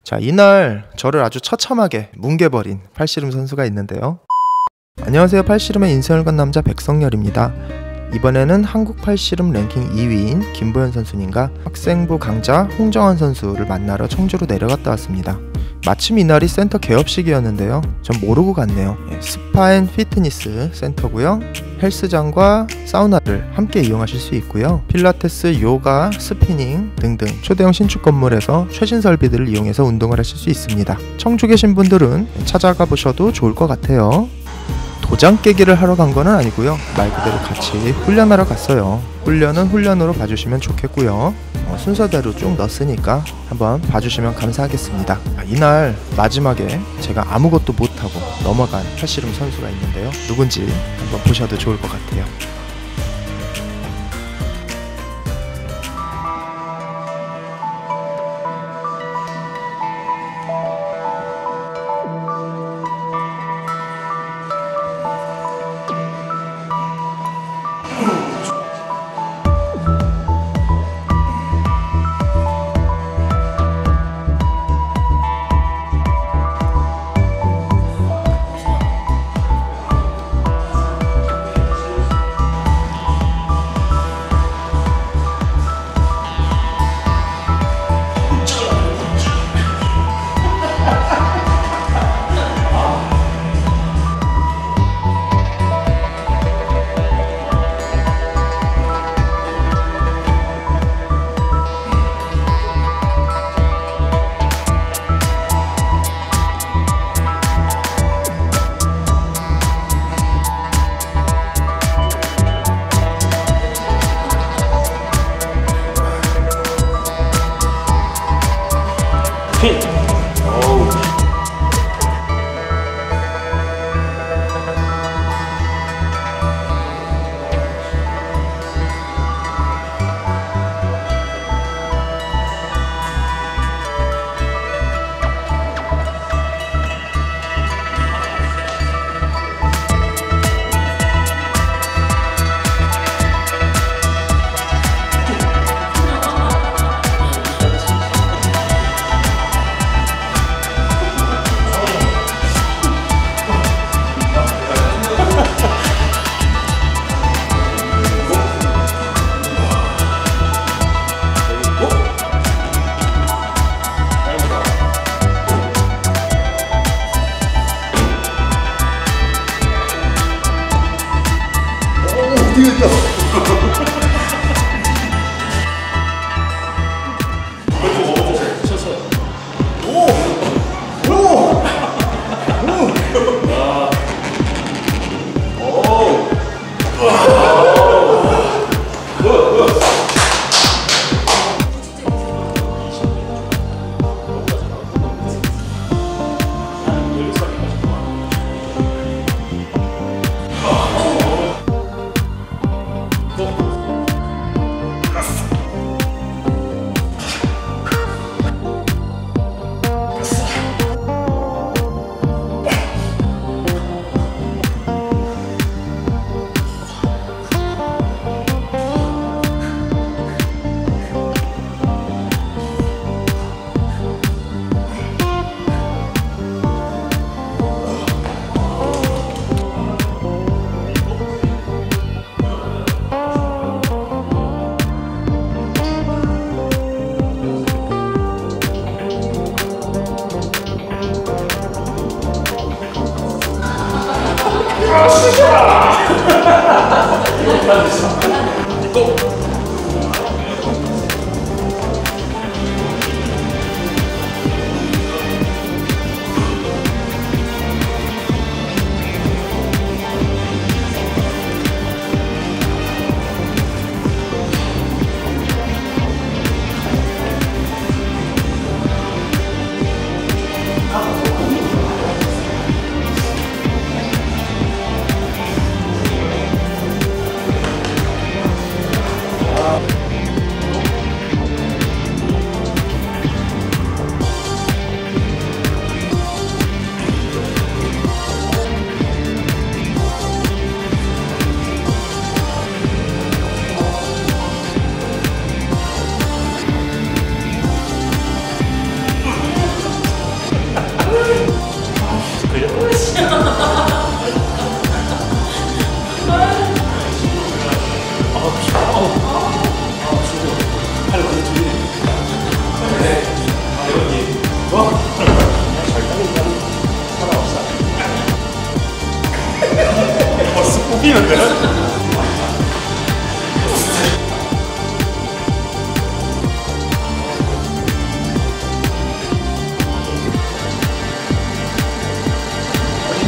자, 이날 저를 아주 처참하게 뭉개버린 팔씨름 선수가 있는데요. 안녕하세요. 팔씨름의 인생을 건 남자 백성열입니다. 이번에는 한국 팔씨름 랭킹 2위인 김보현 선수님과 학생부 강자 홍정환 선수를 만나러 청주로 내려갔다 왔습니다. 마침 이날이 센터 개업식이었는데요. 전 모르고 갔네요. 스파 앤 피트니스 센터고요. 헬스장과 사우나를 함께 이용하실 수 있고요. 필라테스, 요가, 스피닝 등등 초대형 신축 건물에서 최신 설비들을 이용해서 운동을 하실 수 있습니다. 청주 계신 분들은 찾아가 보셔도 좋을 것 같아요. 도장 깨기를 하러 간 거는 아니고요. 말 그대로 같이 훈련하러 갔어요. 훈련은 훈련으로 봐주시면 좋겠고요. 순서대로 쭉 넣었으니까 한번 봐주시면 감사하겠습니다. 이날 마지막에 제가 아무것도 못하고 넘어간 팔씨름 선수가 있는데요. 누군지 한번 보셔도 좋을 것 같아요.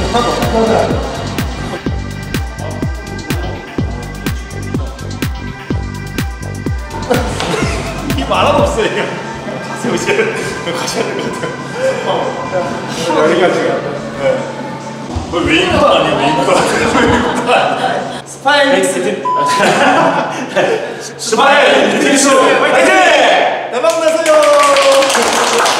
말 하나 없어요. 가세요 이제. 가셔야 될 것 같아요. 여기까지가. 네. 웨이크가 아니에요. 웨이크가. 스파이닉스 스파이닉스 화이팅! 대박 나세요.